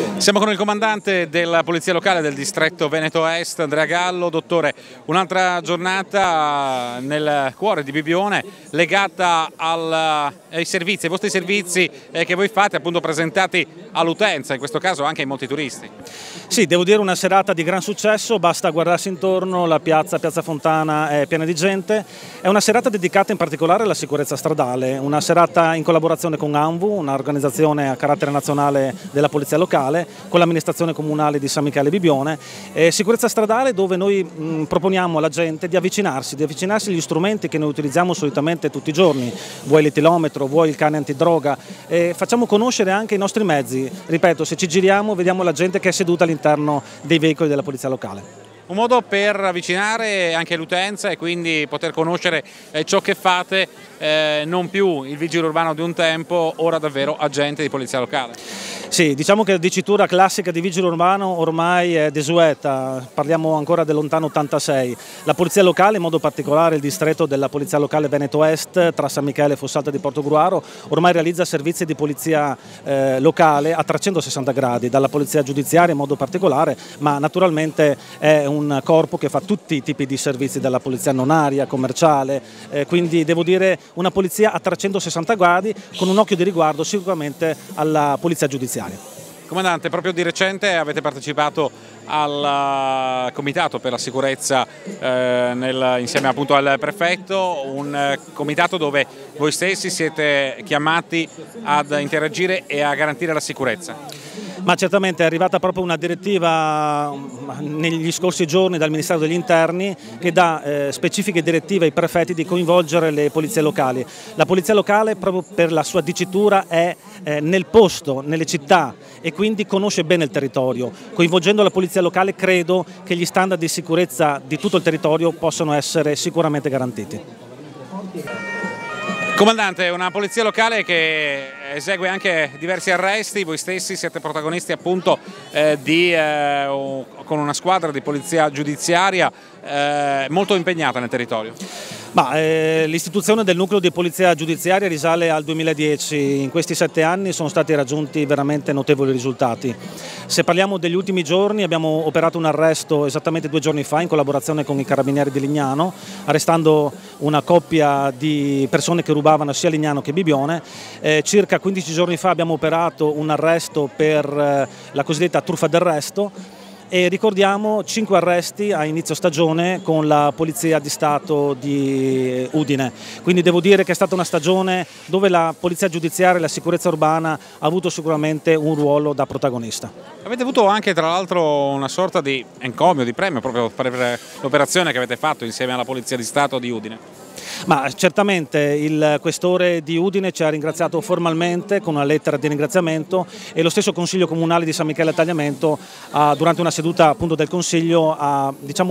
Siamo con il comandante della Polizia Locale del distretto Veneto Est, Andrea Gallo. Dottore, un'altra giornata nel cuore di Bibbione legata ai servizi, ai vostri servizi che voi fate, appunto presentati all'utenza, in questo caso anche ai molti turisti. Sì, devo dire una serata di gran successo, basta guardarsi intorno, la Piazza Fontana è piena di gente. È una serata dedicata in particolare alla sicurezza stradale, una serata in collaborazione con ANVU, un'organizzazione a carattere nazionale della Polizia Locale, con l'amministrazione comunale di San Michele Bibbione. Sicurezza stradale dove noi proponiamo alla gente di avvicinarsi agli strumenti che noi utilizziamo solitamente tutti i giorni, vuoi l'etilometro, vuoi il cane antidroga, facciamo conoscere anche i nostri mezzi. Ripeto, se ci giriamo vediamo la gente che è seduta all'interno dei veicoli della Polizia Locale. Un modo per avvicinare anche l'utenza e quindi poter conoscere ciò che fate, non più il vigile urbano di un tempo, ora davvero agente di Polizia Locale. Sì, diciamo che la dicitura classica di vigile urbano ormai è desueta, parliamo ancora del lontano 86. La Polizia Locale, in modo particolare il distretto della Polizia Locale Veneto Est, tra San Michele e Fossalta di Portogruaro, ormai realizza servizi di polizia locale a 360 gradi, dalla polizia giudiziaria in modo particolare, ma naturalmente è un corpo che fa tutti i tipi di servizi, dalla polizia nonaria, commerciale, quindi devo dire una polizia a 360 gradi con un occhio di riguardo sicuramente alla polizia giudiziaria. Comandante, proprio di recente avete partecipato al comitato per la sicurezza insieme appunto al prefetto, un comitato dove voi stessi siete chiamati ad interagire e a garantire la sicurezza. Ma certamente è arrivata proprio una direttiva negli scorsi giorni dal Ministero degli Interni che dà specifiche direttive ai prefetti di coinvolgere le polizie locali. La polizia locale, proprio per la sua dicitura, è nel posto, nelle città, e quindi conosce bene il territorio. Coinvolgendo la polizia locale credo che gli standard di sicurezza di tutto il territorio possano essere sicuramente garantiti. Comandante, una polizia locale che esegue anche diversi arresti, voi stessi siete protagonisti appunto con una squadra di polizia giudiziaria molto impegnata nel territorio. L'istituzione del nucleo di polizia giudiziaria risale al 2010, in questi 7 anni sono stati raggiunti veramente notevoli risultati. Se parliamo degli ultimi giorni, abbiamo operato un arresto esattamente 2 giorni fa in collaborazione con i carabinieri di Lignano, arrestando una coppia di persone che rubavano sia Lignano che Bibbione. Circa 15 giorni fa abbiamo operato un arresto per la cosiddetta truffa d'arresto. E ricordiamo 5 arresti a inizio stagione con la Polizia di Stato di Udine, quindi devo dire che è stata una stagione dove la polizia giudiziaria e la sicurezza urbana ha avuto sicuramente un ruolo da protagonista. Avete avuto anche tra l'altro una sorta di encomio, di premio proprio per l'operazione che avete fatto insieme alla Polizia di Stato di Udine. Ma certamente il questore di Udine ci ha ringraziato formalmente con una lettera di ringraziamento, e lo stesso Consiglio Comunale di San Michele a Tagliamento durante una seduta appunto del Consiglio ha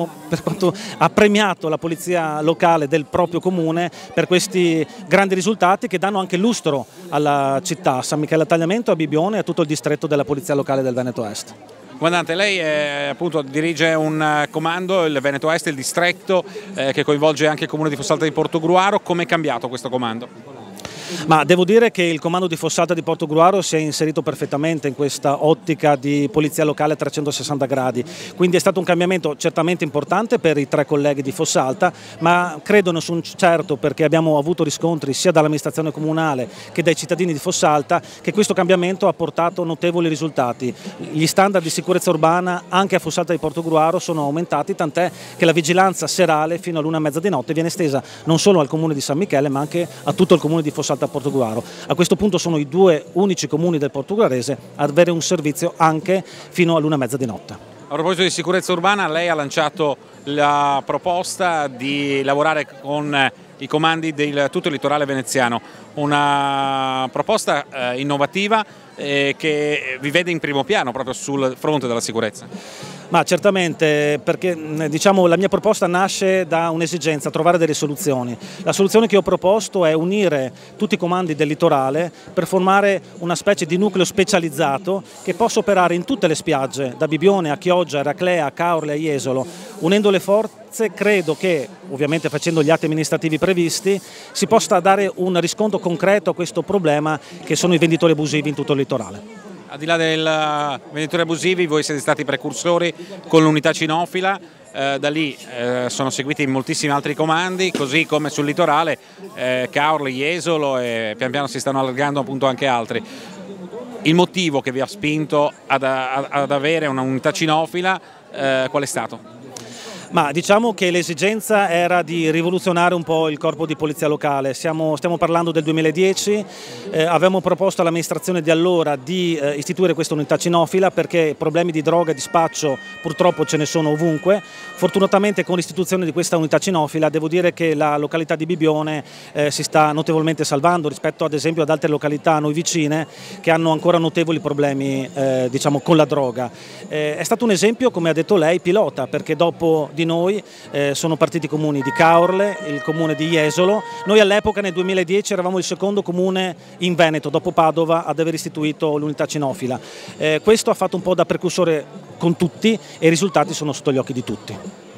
premiato la polizia locale del proprio comune per questi grandi risultati che danno anche lustro alla città, a San Michele a Tagliamento, a Bibbione e a tutto il distretto della Polizia Locale del Veneto Est. Comandante, lei appunto dirige un comando, il Veneto Est, il distretto, che coinvolge anche il comune di Fossalta di Portogruaro. Come è cambiato questo comando? Ma devo dire che il comando di Fossalta di Portogruaro si è inserito perfettamente in questa ottica di polizia locale a 360 gradi, quindi è stato un cambiamento certamente importante per i 3 colleghi di Fossalta, ma credo, non sono certo, perché abbiamo avuto riscontri sia dall'amministrazione comunale che dai cittadini di Fossalta, che questo cambiamento ha portato notevoli risultati. Gli standard di sicurezza urbana anche a Fossalta di Portogruaro sono aumentati, tant'è che la vigilanza serale fino all'1:30 di notte viene estesa non solo al comune di San Michele ma anche a tutto il comune di Fossalta a Portogruaro. A questo punto sono i 2 unici comuni del portoghese ad avere un servizio anche fino all'1:30 di notte. A proposito di sicurezza urbana, lei ha lanciato la proposta di lavorare con i comandi di tutto il litorale veneziano, una proposta innovativa che vi vede in primo piano proprio sul fronte della sicurezza. Ma certamente, perché diciamo, la mia proposta nasce da un'esigenza, trovare delle soluzioni. La soluzione che ho proposto è unire tutti i comandi del litorale per formare una specie di nucleo specializzato che possa operare in tutte le spiagge, da Bibbione a Chioggia, Eraclea, Caorle a Jesolo. Unendo le forze credo che, ovviamente facendo gli atti amministrativi previsti, si possa dare un riscontro concreto a questo problema che sono i venditori abusivi in tutto il litorale. al di là del venditori abusivi, voi siete stati precursori con l'unità cinofila, da lì sono seguiti moltissimi altri comandi, così come sul litorale, Caorle, Jesolo, e pian piano si stanno allargando appunto anche altri. Il motivo che vi ha spinto ad avere un'unità cinofila qual è stato? Ma diciamo che l'esigenza era di rivoluzionare un po' il corpo di polizia locale. Stiamo parlando del 2010, avevamo proposto all'amministrazione di allora di istituire questa unità cinofila perché problemi di droga e di spaccio purtroppo ce ne sono ovunque. Fortunatamente con l'istituzione di questa unità cinofila devo dire che la località di Bibione si sta notevolmente salvando rispetto ad esempio ad altre località a noi vicine che hanno ancora notevoli problemi diciamo, con la droga. È stato un esempio, come ha detto lei, pilota, perché dopo di noi sono partiti i comuni di Caorle, il comune di Jesolo. Noi all'epoca nel 2010 eravamo il secondo comune in Veneto dopo Padova ad aver istituito l'unità cinofila. Questo ha fatto un po' da precursore con tutti e i risultati sono sotto gli occhi di tutti.